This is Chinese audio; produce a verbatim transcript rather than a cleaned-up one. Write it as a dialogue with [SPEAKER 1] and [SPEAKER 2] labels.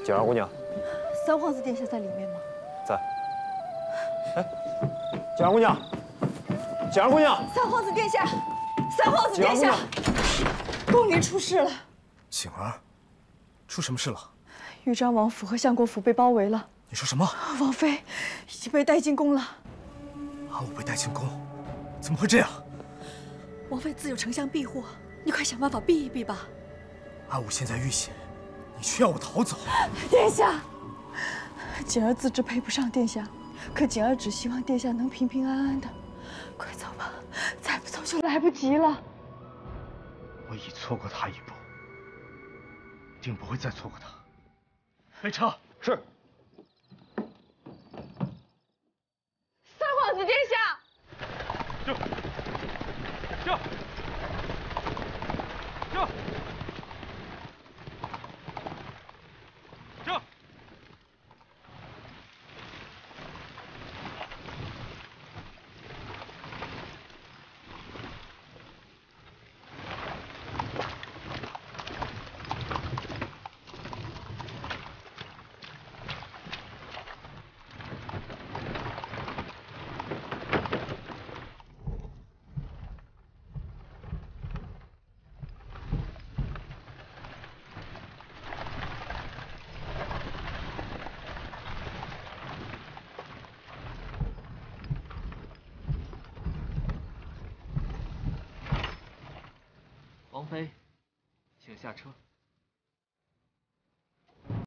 [SPEAKER 1] 景儿姑娘，
[SPEAKER 2] 三皇子殿下在里面吗？
[SPEAKER 1] 在。哎，景儿姑娘，景儿姑娘，
[SPEAKER 2] 三皇子殿下，三皇子殿下，宫里出事了。
[SPEAKER 3] 景儿，出什么事了？
[SPEAKER 2] 豫章王府和相国府被包围了。
[SPEAKER 3] 你说什么？
[SPEAKER 2] 王妃已经被带进宫了。
[SPEAKER 3] 阿武被带进宫，怎么会这样？
[SPEAKER 2] 王妃自有丞相庇护，你快想办法避一避吧。
[SPEAKER 3] 阿武现在遇险，你却要我逃走？
[SPEAKER 2] 殿下，景儿自知配不上殿下，可景儿只希望殿下能平平安安的。快走吧，再不走就来不及了。
[SPEAKER 3] 我已错过他一步，定不会再错过他。备车。
[SPEAKER 1] 是。
[SPEAKER 2] 三皇子殿下。
[SPEAKER 1] 就就就就。
[SPEAKER 4] 王妃，请下车。